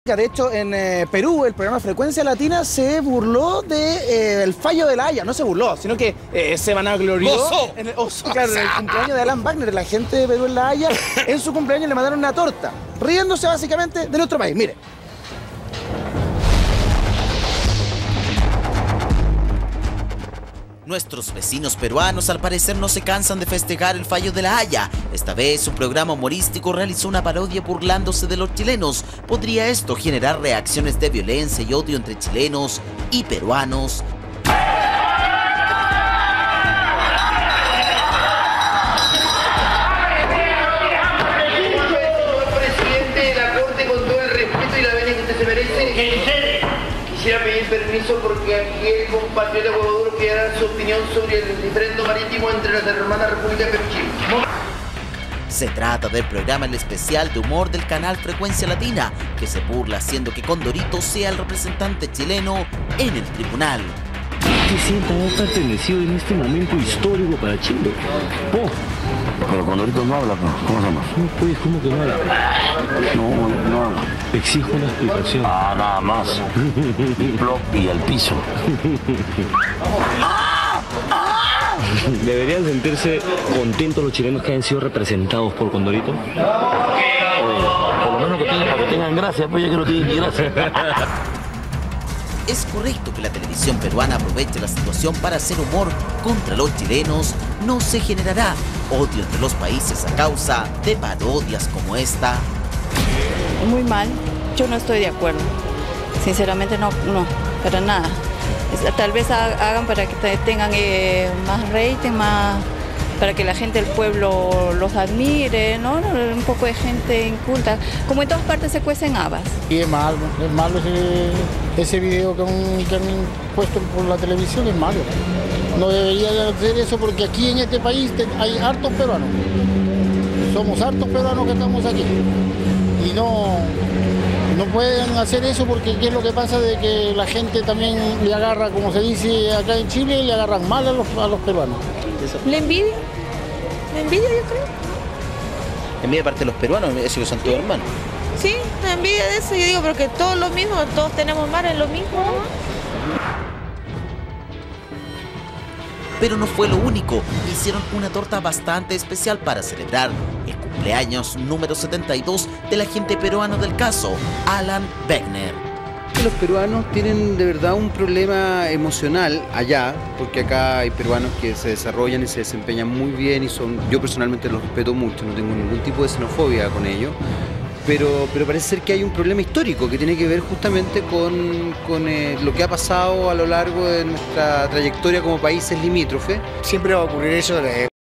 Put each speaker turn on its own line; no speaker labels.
De hecho, en Perú, el programa Frecuencia Latina se burló del fallo de La Haya. No se burló, sino que se vanaglorió en el cumpleaños de Alan Wagner. La gente de Perú en La Haya, en su cumpleaños le mandaron una torta, riéndose básicamente de nuestro país. Mire.
Nuestros vecinos peruanos al parecer no se cansan de festejar el fallo de La Haya. Esta vez un programa humorístico realizó una parodia burlándose de los chilenos. ¿Podría esto generar reacciones de violencia y odio entre chilenos y peruanos?
Presidente de la Corte, con todo el respeto y la venia que usted se merece, quisiera pedir permiso porque aquí el compatriota Huevo Duro quiere dar su opinión sobre el diferendo marítimo entre las hermanas República de Perú y Chile.
Se trata del programa El Especial de Humor del canal Frecuencia Latina, que se burla haciendo que Condorito sea el representante chileno en el tribunal.
¿Qué sienta haber pertenecido en este momento histórico para Chile? Oh.
Pero Condorito no habla, ¿cómo se llama?
No, pues, ¿cómo que no habla?
No habla.
Exijo una explicación.
Ah, nada más. Plop y al piso.
¿Deberían sentirse contentos los chilenos que hayan sido representados por Condorito?
Por lo menos para que tengan gracia, pues ya que no tienen gracia.
¿Es correcto que la televisión peruana aproveche la situación para hacer humor contra los chilenos? ¿No se generará odio entre los países a causa de parodias como esta?
Muy mal, yo no estoy de acuerdo. Sinceramente no, para nada. Tal vez hagan para que tengan más rating, para que la gente del pueblo los admire, ¿no? Un poco de gente inculta. Como en todas partes se cuecen habas.
Y es malo ese video que han puesto por la televisión, es malo. No debería de hacer eso porque aquí en este país hay hartos peruanos. Somos hartos peruanos que estamos aquí. Y no pueden hacer eso porque ¿qué es lo que pasa? De que la gente también le agarra, como se dice acá en Chile, le agarran mal a los peruanos.
¿La envidia? ¿La envidia, yo creo?
¿Envidia parte de los peruanos? Eso que son todos hermanos.
Sí, la envidia de eso, yo digo, porque todos lo mismo, todos tenemos mar en lo mismo, ¿no?
Pero no fue lo único, hicieron una torta bastante especial para celebrar el cumpleaños número 72 del agente peruano del caso, Alan Wagner.
Los peruanos tienen de verdad un problema emocional allá, porque acá hay peruanos que se desarrollan y se desempeñan muy bien y yo personalmente los respeto mucho, no tengo ningún tipo de xenofobia con ellos. Pero parece ser que hay un problema histórico que tiene que ver justamente con lo que ha pasado a lo largo de nuestra trayectoria como países limítrofes.
Siempre va a ocurrir eso.